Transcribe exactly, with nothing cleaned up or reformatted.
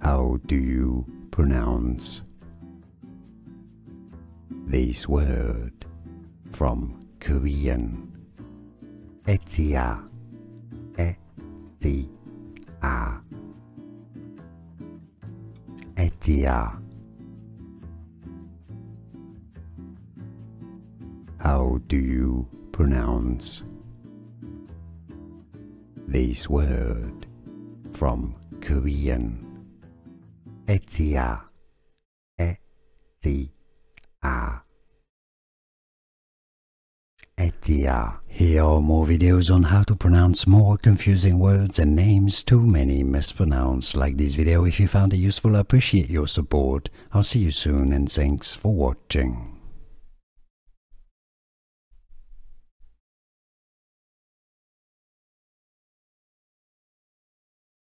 How do you pronounce this word from Korean? Aegiya, Aegiya, Aegiya. How do you pronounce this word from Korean? Aegiya, Aegiya, Aegiya. Here are more videos on how to pronounce more confusing words and names too many mispronounced. Like this video if you found it useful. I appreciate your support. I'll see you soon and thanks for watching.